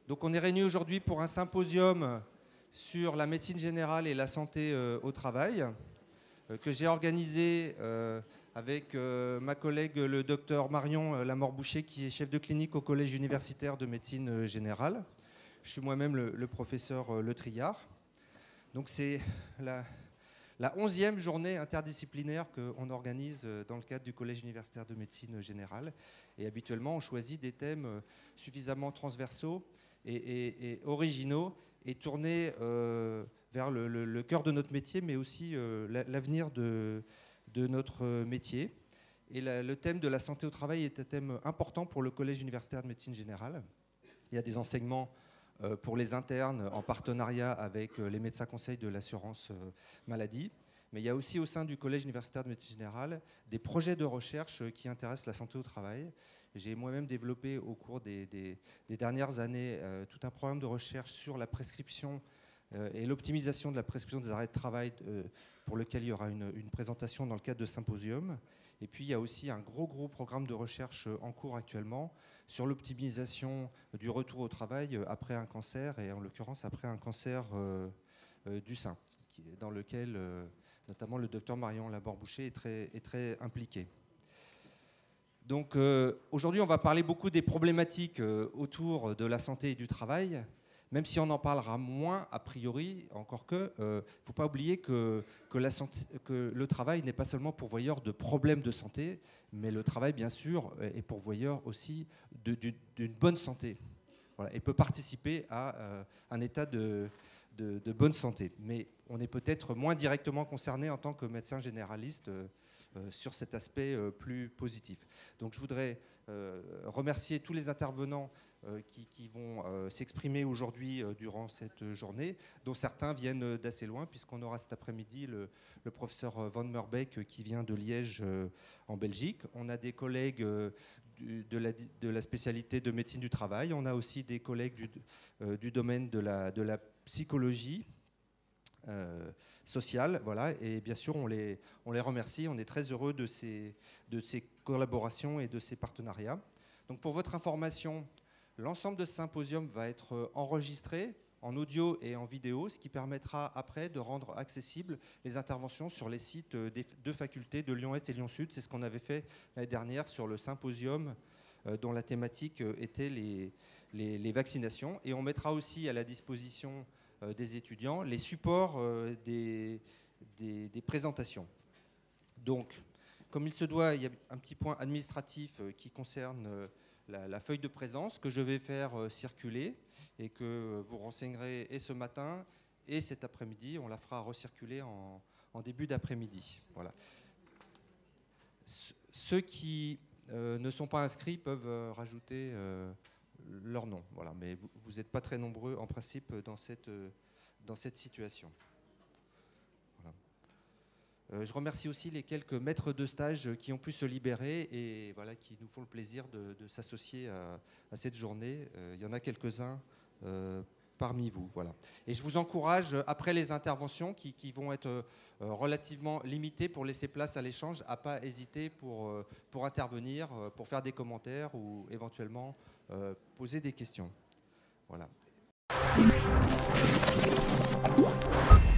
Donc on est réunis aujourd'hui pour un symposium sur la médecine générale et la santé au travail que j'ai organisé avec ma collègue le docteur Marion Lamort-Boucher qui est chef de clinique au Collège universitaire de médecine générale. Je suis moi-même le professeur Le Triard. Donc c'est la 11e journée interdisciplinaire qu'on organise dans le cadre du Collège universitaire de médecine générale. Et habituellement, on choisit des thèmes suffisamment transversaux et originaux et tournés vers le cœur de notre métier, mais aussi l'avenir de notre métier. Et le thème de la santé au travail est un thème important pour le Collège universitaire de médecine générale. Il y a des enseignements pour les internes en partenariat avec les médecins conseils de l'assurance maladie. Mais il y a aussi au sein du Collège universitaire de médecine générale des projets de recherche qui intéressent la santé au travail. J'ai moi-même développé au cours des dernières années tout un programme de recherche sur la prescription et l'optimisation de la prescription des arrêts de travail pour lequel il y aura une présentation dans le cadre de symposium. Et puis il y a aussi un gros programme de recherche en cours actuellement sur l'optimisation du retour au travail après un cancer, et en l'occurrence après un cancer du sein, dans lequel notamment le docteur Marion Lamort-Boucher est très impliqué. Donc aujourd'hui, on va parler beaucoup des problématiques autour de la santé et du travail, même si on en parlera moins a priori, encore que, il ne faut pas oublier que le travail n'est pas seulement pourvoyeur de problèmes de santé, mais le travail, bien sûr, est pourvoyeur aussi d'une bonne santé. Voilà, et peut participer à un état de bonne santé. Mais on est peut-être moins directement concerné en tant que médecin généraliste sur cet aspect plus positif. Donc je voudrais remercier tous les intervenants qui vont s'exprimer aujourd'hui durant cette journée, dont certains viennent d'assez loin, puisqu'on aura cet après-midi le professeur Van Merbeek qui vient de Liège en Belgique. On a des collègues de la spécialité de médecine du travail. On a aussi des collègues du domaine de la psychologie sociale, voilà, et bien sûr on les remercie, on est très heureux de ces collaborations et de ces partenariats. Donc pour votre information, l'ensemble de ce symposium va être enregistré en audio et en vidéo, ce qui permettra après de rendre accessibles les interventions sur les sites des deux facultés de Lyon-Est et Lyon-Sud. C'est ce qu'on avait fait l'année dernière sur le symposium dont la thématique était les vaccinations, et on mettra aussi à la disposition des étudiants les supports des présentations. Donc, comme il se doit, il y a un petit point administratif qui concerne la feuille de présence que je vais faire circuler et que vous renseignerez et ce matin et cet après-midi. On la fera recirculer en début d'après-midi. Voilà. Ceux qui ne sont pas inscrits peuvent rajouter leur nom. Voilà. Mais vous n'êtes pas très nombreux en principe dans cette situation. Je remercie aussi les quelques maîtres de stage qui ont pu se libérer et voilà, qui nous font le plaisir de s'associer à cette journée. Il y en a quelques-uns parmi vous. Voilà. Et je vous encourage, après les interventions qui vont être relativement limitées pour laisser place à l'échange, à ne pas hésiter pour intervenir, pour faire des commentaires ou éventuellement poser des questions. Voilà.